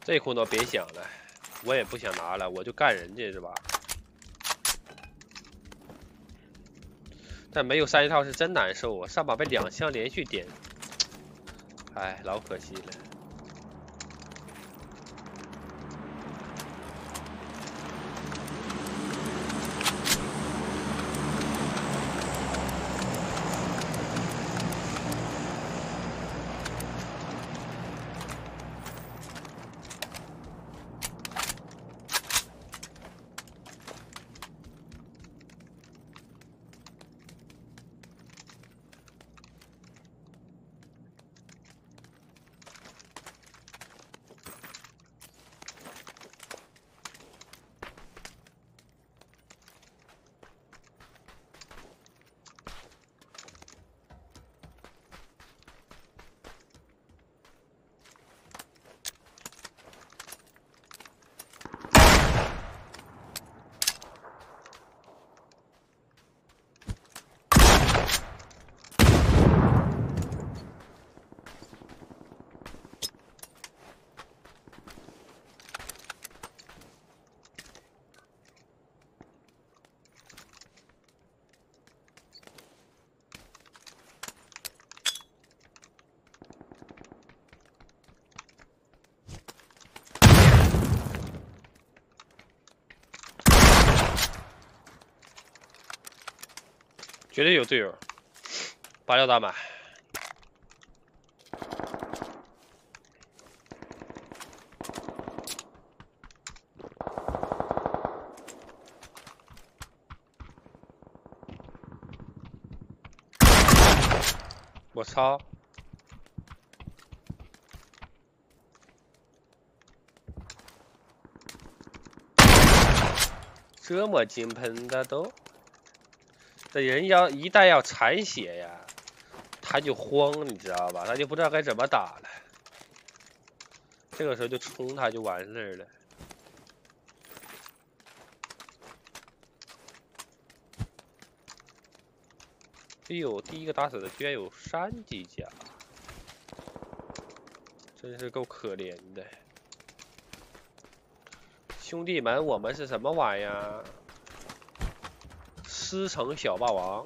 这空都别想了，我也不想拿了，我就干人家是吧？但没有3件套是真难受啊！上把被2枪连续点，哎，老可惜了。 绝对有队友，8料大满。我操！这么金喷的都。 这人一旦要残血呀，他就慌，你知道吧？他就不知道该怎么打了。这个时候就冲他就完事儿了。哎呦，第一个打死的居然有3级甲，真是够可怜的。兄弟们，我们是什么玩意儿？ 师承小霸王，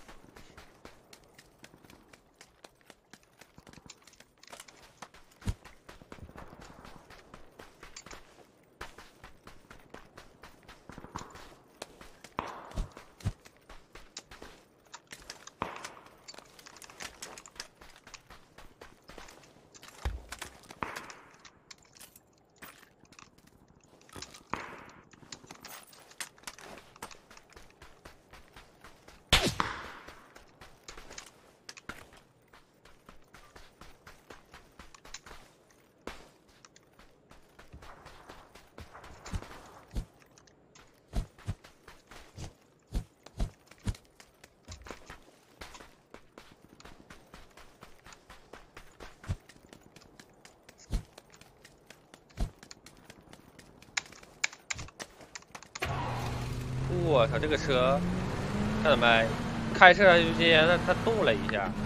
我操，这个车，看到没？开车上之间，它动了一下。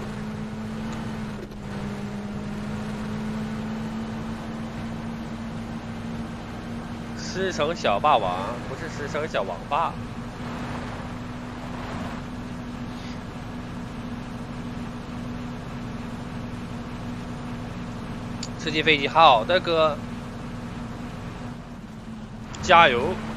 师承小霸王，不是师承小王八。吃鸡飞机，好的哥，加油！